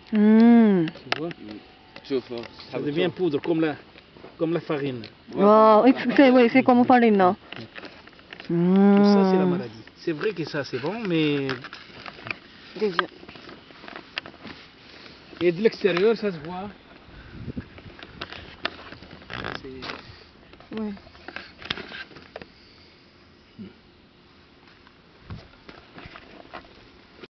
Tu vois? شوف Ça devient poudre comme la farine. Oui, c'est comme farine. Tout ça, c'est la maladie. C'est vrai que ça, c'est bon, mais... Et de l'extérieur, ça se voit. Oui.